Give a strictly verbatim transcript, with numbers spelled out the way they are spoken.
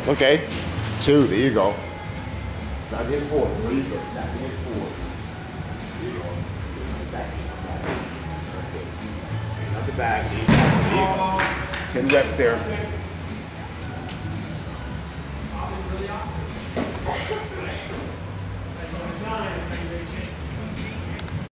Okay. Two. There you go. Snap your hip forward. There you go. Snap your hip forward. There you go. Back. That's it. Not the back. There you go. Ten reps there.